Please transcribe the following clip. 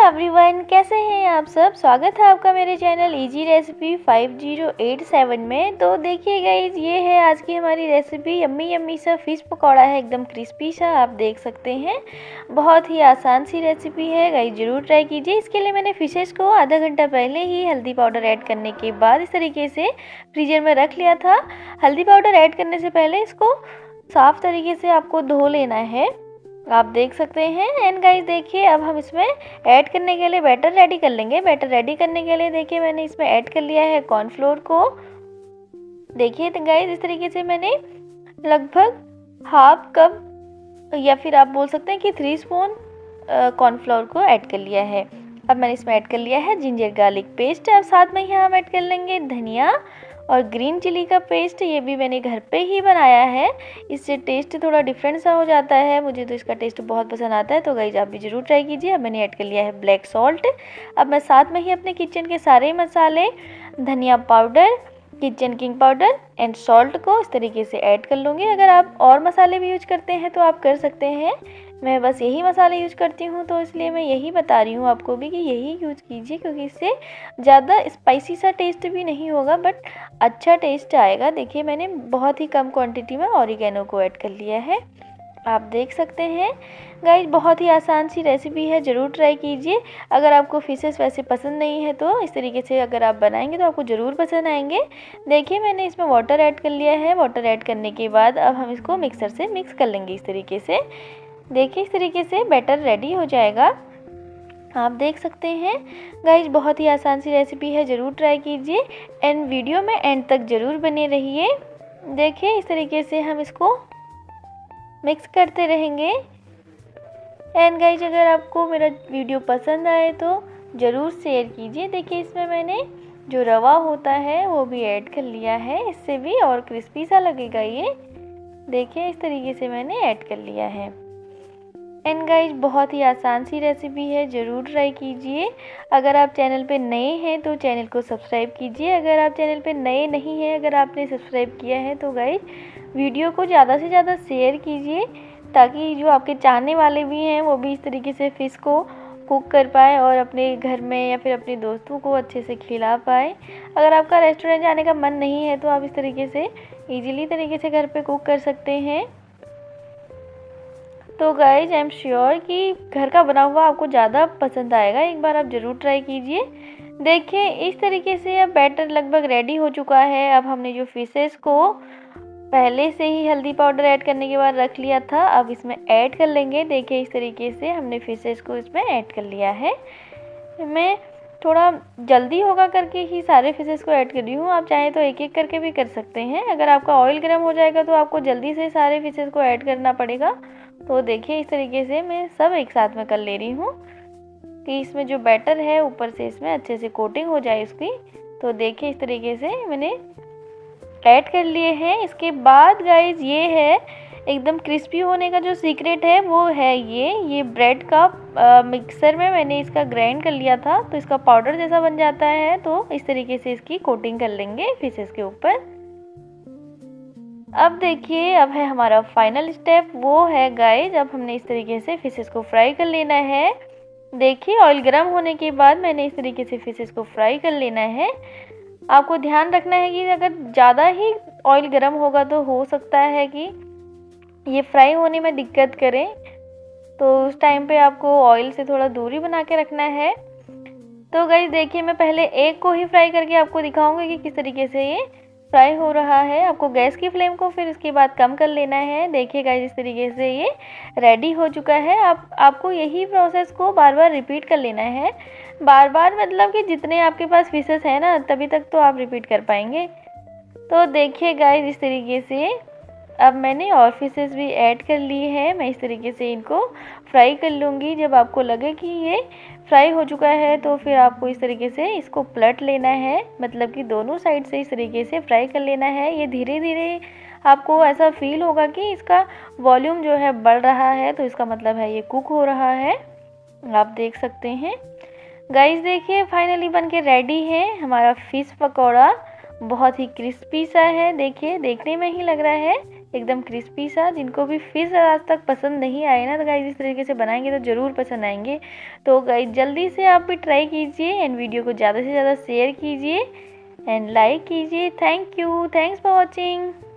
Everyone, कैसे हैं आप सब। स्वागत है आपका मेरे चैनल इजी रेसिपी 5087 में। तो देखिए गाइज, ये है आज की हमारी रेसिपी। यम्मी यम्मी सा फिश पकौड़ा है, एकदम क्रिस्पी सा, आप देख सकते हैं। बहुत ही आसान सी रेसिपी है गाइज, ज़रूर ट्राई कीजिए। इसके लिए मैंने फिशेस को आधा घंटा पहले ही हल्दी पाउडर ऐड करने के बाद इस तरीके से फ्रीजर में रख लिया था। हल्दी पाउडर ऐड करने से पहले इसको साफ़ तरीके से आपको धो लेना है, आप देख सकते हैं। एंड गाइस देखिए, अब हम इसमें ऐड करने के लिए बैटर रेडी कर लेंगे। बैटर रेडी करने के लिए देखिए मैंने इसमें ऐड कर लिया है कॉर्नफ्लोर को। देखिए तो गाइस, इस तरीके से मैंने लगभग हाफ कप या फिर आप बोल सकते हैं कि 3 स्पून कॉर्नफ्लोर को ऐड कर लिया है। अब मैंने इसमें ऐड कर लिया है जिंजर गार्लिक पेस्ट। अब साथ में यहाँ हम ऐड कर लेंगे धनिया और ग्रीन चिली का पेस्ट। ये भी मैंने घर पे ही बनाया है, इससे टेस्ट थोड़ा डिफरेंट सा हो जाता है। मुझे तो इसका टेस्ट बहुत पसंद आता है, तो गाइस आप भी ज़रूर ट्राई कीजिए। अब मैंने ऐड कर लिया है ब्लैक सॉल्ट। अब मैं साथ में ही अपने किचन के सारे मसाले, धनिया powder, kitchen king powder and salt को इस तरीके से ऐड कर लूँगी। अगर आप और मसाले भी यूज करते हैं तो आप कर सकते हैं। मैं बस यही मसाले यूज करती हूँ, तो इसलिए मैं यही बता रही हूँ आपको भी कि यही यूज कीजिए, क्योंकि इससे ज़्यादा स्पाइसी सा टेस्ट भी नहीं होगा, बट अच्छा टेस्ट आएगा। देखिए मैंने बहुत ही कम क्वांटिटी में ऑरिगेनो को ऐड कर लिया है, आप देख सकते हैं। गाइस बहुत ही आसान सी रेसिपी है, ज़रूर ट्राई कीजिए। अगर आपको फिशेस वैसे पसंद नहीं है तो इस तरीके से अगर आप बनाएंगे तो आपको ज़रूर पसंद आएंगे। देखिए मैंने इसमें वाटर ऐड कर लिया है। वाटर ऐड करने के बाद अब हम इसको मिक्सर से मिक्स कर लेंगे इस तरीके से। देखिए इस तरीके से बैटर रेडी हो जाएगा, आप देख सकते हैं। गाइस बहुत ही आसान सी रेसिपी है, ज़रूर ट्राई कीजिए एंड वीडियो में एंड तक ज़रूर बने रहिए। देखिए इस तरीके से हम इसको मिक्स करते रहेंगे। एंड गाइस अगर आपको मेरा वीडियो पसंद आए तो ज़रूर शेयर कीजिए। देखिए इसमें मैंने जो रवा होता है वो भी ऐड कर लिया है, इससे भी और क्रिस्पी सा लगेगा ये। देखिए इस तरीके से मैंने ऐड कर लिया है। एंड गाइस बहुत ही आसान सी रेसिपी है, ज़रूर ट्राई कीजिए। अगर आप चैनल पे नए हैं तो चैनल को सब्सक्राइब कीजिए। अगर आप चैनल पे नए नहीं हैं, अगर आपने सब्सक्राइब किया है तो गाइस वीडियो को ज़्यादा से ज़्यादा शेयर कीजिए, ताकि जो आपके चाहने वाले भी हैं वो भी इस तरीके से फ़िश को कुक कर पाए और अपने घर में या फिर अपने दोस्तों को अच्छे से खिला पाए। अगर आपका रेस्टोरेंट जाने का मन नहीं है तो आप इस तरीके से ईजिली तरीके से घर पे कुक कर सकते हैं। तो गाइज आई एम श्योर कि घर का बना हुआ आपको ज़्यादा पसंद आएगा, एक बार आप ज़रूर ट्राई कीजिए। देखिए इस तरीके से अब बैटर लगभग रेडी हो चुका है। अब हमने जो फिशेस को पहले से ही हल्दी पाउडर ऐड करने के बाद रख लिया था, अब इसमें ऐड कर लेंगे। देखिए इस तरीके से हमने फिशेस को इसमें ऐड कर लिया है। मैं थोड़ा जल्दी होगा करके ही सारे फिशेस को ऐड कर रही हूँ, आप चाहें तो एक एक करके भी कर सकते हैं। अगर आपका ऑयल गर्म हो जाएगा तो आपको जल्दी से सारे फिशेस को ऐड करना पड़ेगा। तो देखिए इस तरीके से मैं सब एक साथ में कर ले रही हूँ कि इसमें जो बैटर है ऊपर से इसमें अच्छे से कोटिंग हो जाए इसकी। तो देखिए इस तरीके से मैंने ऐड कर लिए हैं। इसके बाद गाइज ये है एकदम क्रिस्पी होने का जो सीक्रेट है वो है ये ब्रेड का मिक्सर में मैंने इसका ग्राइंड कर लिया था, तो इसका पाउडर जैसा बन जाता है। तो इस तरीके से इसकी कोटिंग कर लेंगे फिशेस के ऊपर। अब देखिए अब है हमारा फाइनल स्टेप, वो है गाइज अब हमने इस तरीके से फिशेस को फ्राई कर लेना है। देखिए ऑयल गर्म होने के बाद मैंने इस तरीके से फिशेस को फ्राई कर लेना है। आपको ध्यान रखना है कि अगर ज़्यादा ही ऑयल गर्म होगा तो हो सकता है कि ये फ्राई होने में दिक्कत करें, तो उस टाइम पे आपको ऑयल से थोड़ा दूरी बना के रखना है। तो गाइस देखिए मैं पहले एक को ही फ्राई करके आपको दिखाऊंगी कि किस तरीके से ये फ्राई हो रहा है। आपको गैस की फ्लेम को फिर इसके बाद कम कर लेना है। देखिए गाइस इस तरीके से ये रेडी हो चुका है। आपको यही प्रोसेस को बार बार रिपीट कर लेना है। बार बार मतलब कि जितने आपके पास फिशेस हैं ना, तभी तक तो आप रिपीट कर पाएंगे। तो देखिए गाइस इस तरीके से अब मैंने और फिशेस भी ऐड कर लिए हैं। मैं इस तरीके से इनको फ्राई कर लूँगी। जब आपको लगे कि ये फ्राई हो चुका है तो फिर आपको इस तरीके से इसको पलट लेना है, मतलब कि दोनों साइड से इस तरीके से फ्राई कर लेना है। ये धीरे धीरे आपको ऐसा फील होगा कि इसका वॉल्यूम जो है बढ़ रहा है, तो इसका मतलब है ये कुक हो रहा है, आप देख सकते हैं। गाइस देखिए फाइनली बन के रेडी है हमारा फिश पकौड़ा। बहुत ही क्रिस्पी सा है, देखिए देखने में ही लग रहा है एकदम क्रिस्पी सा। जिनको भी फिश आज तक पसंद नहीं आए ना, तो गाइज इस तरीके से बनाएंगे तो ज़रूर पसंद आएंगे। तो गाइज जल्दी से आप भी ट्राई कीजिए एंड वीडियो को ज़्यादा से ज़्यादा शेयर कीजिए एंड लाइक कीजिए। Thank you, thanks for watching.